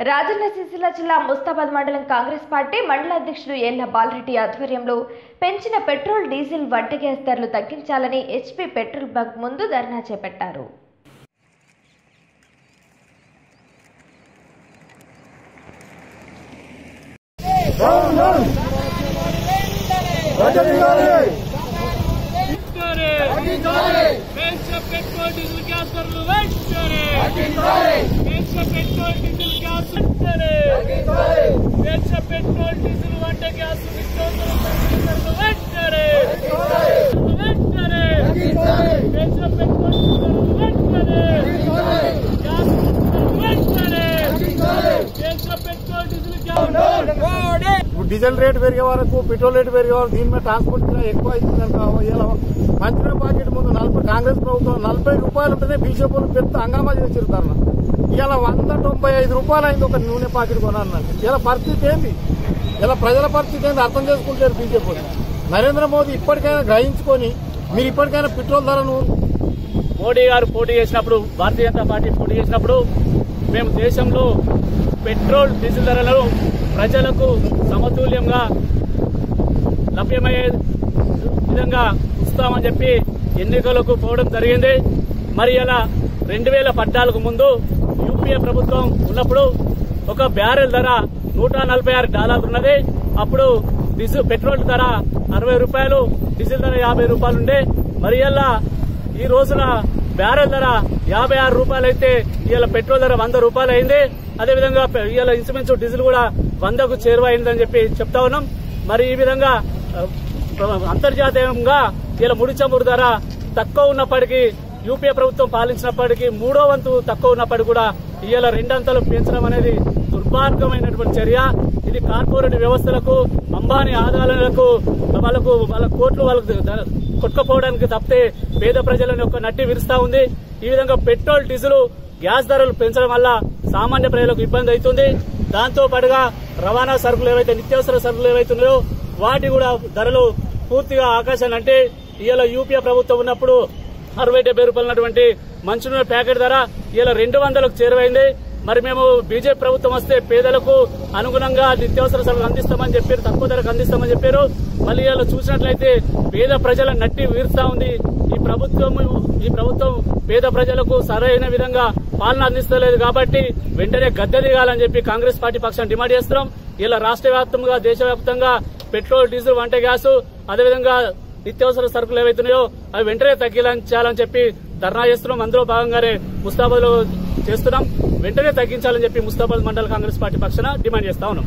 రాజన్న సిరిసిల్ల జిల్లా ముస్తాబాద్ మండలం కాంగ్రెస్ పార్టీ మండల అధ్యక్షుడు ఏళ్ల బాలరెడ్డి ఆధ్వర్యంలో పెంచిన పెట్రోల్ డీజిల్ వంట గ్యాస్ ధరలు తగ్గించాలని హెచ్పీ పెట్రోల్ బంక్ ముందు ధర్నా చేపట్టారు. पेट्रोल डीजिल వంట గ్యాస్ डीजल रेट पेरिगे वరకు पेट्रोल रेट पेरिगे वరకు దీని మీద ట్రాన్స్పోర్ట్ ఎక్కువ అవుతుంది ఇలా మంచినీళ్ళ ప్యాకెట్ ముందు 40 కాంగ్రెస్ ప్రభుత్వం 40 రూపాయలు ఉంటేనే బీజేపీలు పెద్ద హంగామా చేసిరుతారు. ఇలా 195 రూపాయలు అయింది ఒక నూనె ప్యాకెట్ కొనాలన్నాడు. ఇలా పరిస్థితి ఏంది? ఇలా ప్రజల పరిస్థితి ఏంది అర్థం చేసుకుంటారు బీజేపీ. నరేంద్ర మోదీ ఇప్పటికైనా గ్రహించుకొని మీరు ఇప్పటికైనా పెట్రోల్ ధరను మోడీ గారు పోటీ చేసినప్పుడు భారతీయ జనతా పార్టీ పోటీ చేసినప్పుడు మేము దేశంలో పెట్రోల్ డీజిల్ ధరలను ప్రజలకు సమతుల్యంగా లభ్యమయ్యే విధంగా ఇస్తామని చెప్పి ఎన్నికలకు పోవడం జరిగింది. మరి ఇలా 2014 ముందు యూపీఏ ప్రభుత్వం ఉన్నప్పుడు ఒక బ్యారెల్ ధర $146 ఉన్నది. అప్పుడు పెట్రోల్ ధర 60 రూపాయలు, డీజిల్ ధర 50 రూపాయలు ఉండే. మరి ఇలా ఈ రోజున బ్యారెల్ ధర 56 రూపాయలు అయితే ఇవాళ పెట్రోల్ ధర 100 రూపాయలు అయింది. అదేవిధంగా ఇవాళ ఇన్సూరెన్స్ డీజిల్ కూడా 100కు చేరువైందని చెప్పి చెప్తా ఉన్నాం. మరి ఈ విధంగా అంతర్జాతీయంగా ఇలా ముడి చమురు ధర తక్కువ ఉన్నప్పటికీ యూపీఏ ప్రభుత్వం పాలించినప్పటికీ 3వ వంతు తక్కువ ఉన్నప్పటికీ కూడా ఇవాళ 2 అంతలు పెంచడం అనేది దుర్మార్గమైనటువంటి చర్య. ఇది కార్పొరేట్ వ్యవస్థలకు, అంబానీ ఆదాయాలకు వాళ్ళ కోట్లు వాళ్ళకు కొట్టుకుపోవడానికి తప్పితే పేద ప్రజలను ఒక నట్టి విరుస్తా ఉంది. ఈ విధంగా పెట్రోల్ డీజిల్ గ్యాస్ ధరలు పెంచడం వల్ల సామాన్య ప్రజలకు ఇబ్బంది అవుతుంది. దాంతో పాటుగా రవాణా సరుకులు ఏవైతే నిత్యావసర సరుకులు ఏవైతున్నాయో వాటి కూడా ధరలు పూర్తిగా ఆకాశాన్ని అంటే ఇవాళ యూపీఏ ప్రభుత్వం ఉన్నప్పుడు 60-70 రూపాయలు ఉన్నటువంటి మంచినూనె ప్యాకెట్ ధర ఇలా 200కు చేరువైంది. మరి మేము బీజేపీ ప్రభుత్వం వస్తే పేదలకు అనుగుణంగా నిత్యావసర సరుకులు అందిస్తామని చెప్పారు, తక్కువ ధరకు అందిస్తామని చెప్పారు. మళ్ళీ ఇలా చూసినట్లయితే పేద ప్రజల నట్టి వీరుస్తా ఉంది. ఈ ప్రభుత్వం పేద ప్రజలకు సరైన విధంగా పాలన అందిస్తలేదు కాబట్టి వెంటనే గద్దె దిగాలని చెప్పి కాంగ్రెస్ పార్టీ పక్షాన్ని డిమాండ్ చేస్తున్నాం. ఇలా రాష్ట్ర వ్యాప్తంగా, దేశవ్యాప్తంగా పెట్రోల్, డీజిల్, వంట గ్యాస్ అదేవిధంగా నిత్యావసర సరుకులు ఏవైతున్నాయో అవి వెంటనే తగ్గించాలని చెప్పి ధర్నా చేస్తున్నాం. అందులో భాగంగానే ముస్తాబాద్ లో చేస్తున్నాం. వెంటనే తగ్గించాలని చెప్పి ముస్తాబాద్ మండల కాంగ్రెస్ పార్టీ పక్షాన డిమాండ్ చేస్తా ఉన్నాం.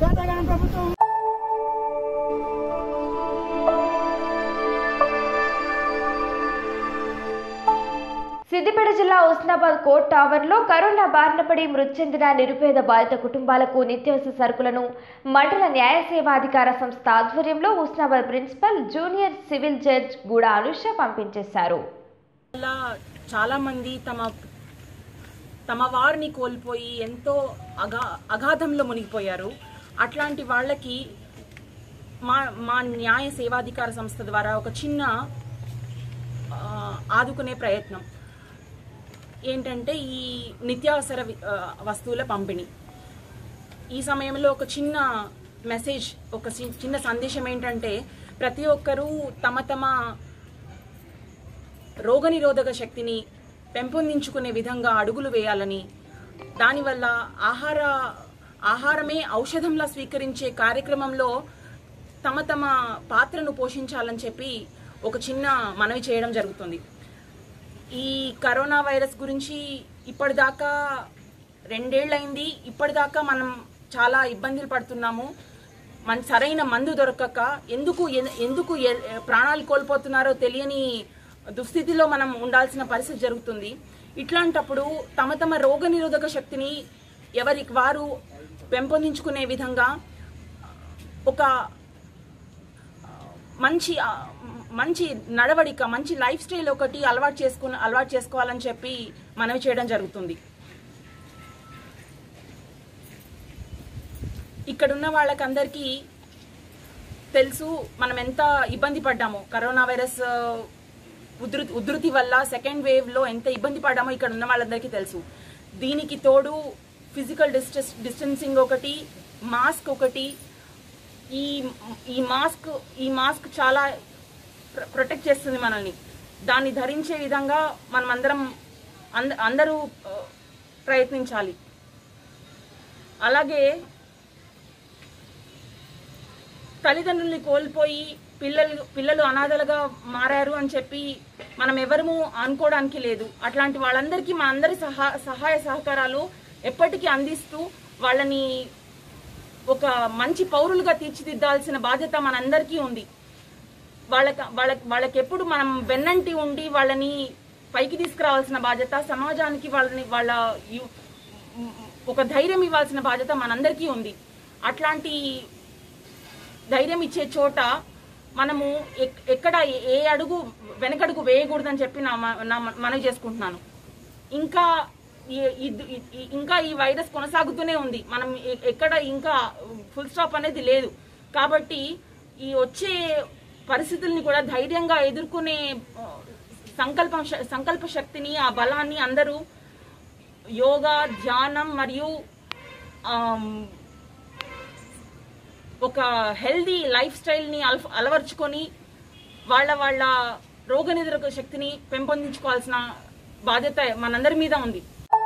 సిద్దిపేట జిల్లా హుస్నాబాద్ కోర్ట్ టవర్లో కరోనా బారిన పడి మృతి చెందిన నిరుపేద బాధిత కుటుంబాలకు నిత్యావసర సరుకులను మండల న్యాయ సేవాధికార సంస్థ ఆధ్వర్యంలో Husnabad principal junior civil judge Gooda Anusha పంపించేశారు. చాలా మంది తమ వారిని కోల్పోయి ఎంతో అగాధంలో మునిగిపోయారు. అట్లాంటి వాళ్ళకి మా న్యాయ సేవాధికార సంస్థ ద్వారా ఒక చిన్న ఆదుకునే ప్రయత్నం ఏంటంటే ఈ నిత్యావసర వస్తువుల పంపిణీ. ఈ సమయంలో ఒక చిన్న మెసేజ్, ఒక చిన్న సందేశం ఏంటంటే ప్రతి ఒక్కరూ తమ రోగనిరోధక శక్తిని పెంపొందించుకునే విధంగా అడుగులు వేయాలని, దానివల్ల ఆహారమే ఔషధంలా స్వీకరించే కార్యక్రమంలో తమ పాత్రను పోషించాలని చెప్పి ఒక చిన్న మనవి చేయడం జరుగుతుంది. ఈ కరోనా వైరస్ గురించి ఇప్పటిదాకా 2 ఏళ్లైంది. ఇప్పటిదాకా మనం చాలా ఇబ్బందులు పడుతున్నాము. సరైన మందు దొరకక ఎందుకు ప్రాణాలు కోల్పోతున్నారో తెలియని దుస్థితిలో మనం ఉండాల్సిన పరిస్థితి జరుగుతుంది. ఇట్లాంటప్పుడు తమ రోగనిరోధక శక్తిని ఎవరికి వారు పెంపొందించుకునే విధంగా ఒక మంచి నడవడిక, మంచి లైఫ్ స్టైల్ ఒకటి అలవాటు చేసుకోవాలని చెప్పి మనవి చేయడం జరుగుతుంది. ఇక్కడున్న వాళ్ళకందరికీ తెలుసు మనం ఎంత ఇబ్బంది పడ్డామో. కరోనా వైరస్ ఉధృతి వల్ల సెకండ్ వేవ్ లో ఎంత ఇబ్బంది పడ్డామో ఇక్కడ ఉన్న వాళ్ళందరికీ తెలుసు. దీనికి తోడు ఫిజికల్ డిస్టెన్సింగ్ ఒకటి, మాస్క్ ఒకటి. ఈ మాస్క్ చాలా ప్రొటెక్ట్ చేస్తుంది మనల్ని. దాన్ని ధరించే విధంగా మనం అందరూ ప్రయత్నించాలి. అలాగే తల్లిదండ్రుల్ని కోల్పోయి పిల్లలు అనాథలుగా మారారు అని చెప్పి మనం ఎవరము అనుకోవడానికి లేదు. అట్లాంటి వాళ్ళందరికీ మనందరి సహాయ సహకారాలు ఎప్పటికీ అందిస్తూ వాళ్ళని ఒక మంచి పౌరులుగా తీర్చిదిద్దాల్సిన బాధ్యత మనందరికీ ఉంది. వాళ్ళకి ఎప్పుడు మనం వెన్నంటి ఉండి వాళ్ళని పైకి తీసుకురావాల్సిన బాధ్యత, సమాజానికి వాళ్ళ ఒక ధైర్యం ఇవ్వాల్సిన బాధ్యత మనందరికీ ఉంది. అట్లాంటి ధైర్యం ఇచ్చే చోట మనము ఎక్కడ ఏ అడుగు వెనకడుగు వేయకూడదని చెప్పి మనవి చేసుకుంటున్నాను. ఇంకా ఈ వైరస్ కొనసాగుతూనే ఉంది. మనం ఎక్కడ ఇంకా ఫుల్ స్టాప్ అనేది లేదు. కాబట్టి ఈ వచ్చే పరిస్థితుల్ని కూడా ధైర్యంగా ఎదుర్కొనే సంకల్ప శక్తిని, ఆ బలాన్ని అందరూ యోగా, ధ్యానం మరియు ఒక హెల్దీ లైఫ్ స్టైల్ని అలవర్చుకొని వాళ్ళ రోగనిరోధక శక్తిని పెంపొందించుకోవాల్సిన బాధ్యత మనందరి మీద ఉంది.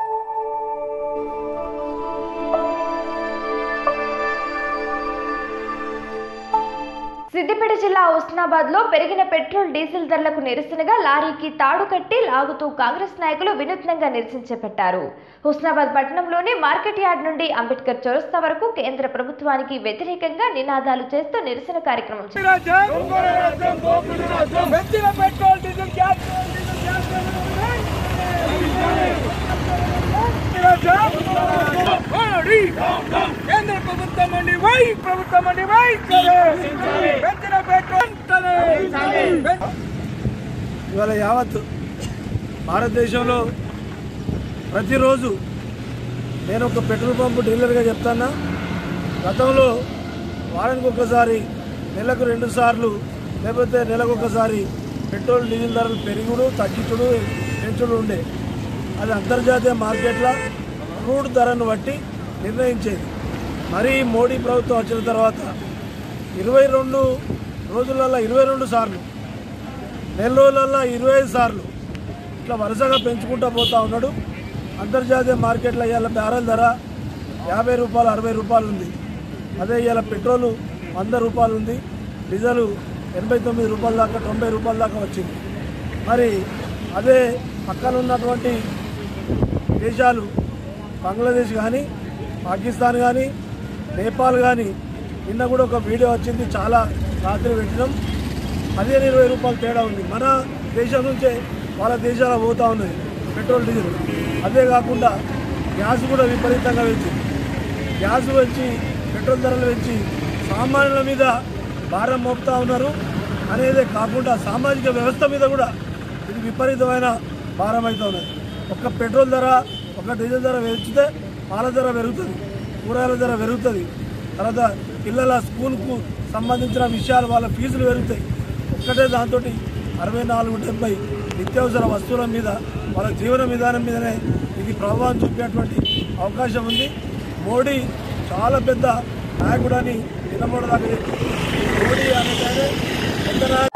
సిద్దిపేట జిల్లా హుస్నాబాద్ లో పెరిగిన పెట్రోల్ డీజిల్ ధరలకు నిరసనగా లారీకి తాడు కట్టి లాగుతూ కాంగ్రెస్ నాయకులు వినూత్నంగా నిరసన చేపట్టారు. హుస్నాబాద్ పట్టణంలోని మార్కెట్ యార్డ్ నుండి అంబేద్కర్ చౌరస్తా వరకు కేంద్ర ప్రభుత్వానికి వ్యతిరేకంగా నినాదాలు చేస్తూ నిరసన కార్యక్రమం ఇవాళ యావత్ భారతదేశంలో ప్రతిరోజు నేను ఒక పెట్రోల్ పంపు డీలర్గా చెప్తానా, గతంలో వారానికి ఒకసారి, నెలకు 2 సార్లు, లేకపోతే నెలకు ఒకసారి పెట్రోల్ డీజిల్ ధరలు పెరుగుడు, తగ్గించుడు, పెంచుడు ఉండే. అది అంతర్జాతీయ మార్కెట్ల క్రూడ్ ధరను బట్టి నిర్ణయించేది. మరి మోడీ ప్రభుత్వం వచ్చిన తర్వాత 22 రోజులలో 22 సార్లు, నెల రోజులలో 25 సార్లు ఇట్లా వరుసగా పెంచుకుంటూ పోతూ ఉన్నాడు. అంతర్జాతీయ మార్కెట్లో ఇవాళ బ్యారెల్ ధర 50 రూపాయలు, 60 రూపాయలు ఉంది. అదే ఇవాళ పెట్రోలు 100 రూపాయలు ఉంది, డీజిల్ 89 రూపాయల దాకా, 90 రూపాయల దాకా వచ్చింది. మరి అదే పక్కన ఉన్నటువంటి దేశాలు బంగ్లాదేశ్ కానీ, పాకిస్తాన్ కానీ, నేపాల్ కానీ, నిన్న కూడా ఒక వీడియో వచ్చింది, చాలా రాత్రి పెట్టినాం, 15-20 రూపాయలు తేడా ఉంది. మన దేశం నుంచే వాళ్ళ దేశాల పోతూ ఉన్నది పెట్రోల్ డీజిల్. అదే కాకుండా గ్యాస్ కూడా విపరీతంగా పెంచింది. గ్యాస్ పెంచి, పెట్రోల్ ధరలు పెంచి సామాన్యుల మీద భారం మోపుతూ ఉన్నారు. అనేదే కాకుండా సామాజిక వ్యవస్థ మీద కూడా ఇది విపరీతమైన భారం అవుతూ ఉన్నది. ఒక్క పెట్రోల్ ధర, ఒక డీజిల్ ధర పెంచితే పాల ధర పెరుగుతుంది, కూరగాయల ధర పెరుగుతుంది, తర్వాత పిల్లల స్కూల్కు సంబంధించిన విషయాలు, వాళ్ళ ఫీజులు పెరుగుతాయి. ఒక్కటే దాంతో 64-70 నిత్యావసర వస్తువుల మీద, వాళ్ళ జీవన విధానం మీదనే ఇది ప్రభావం చూపేటువంటి అవకాశం ఉంది. మోడీ చాలా పెద్ద నాయకుడని నిలబడదాకా మోడీ అనేది పెద్ద నాయకుడు.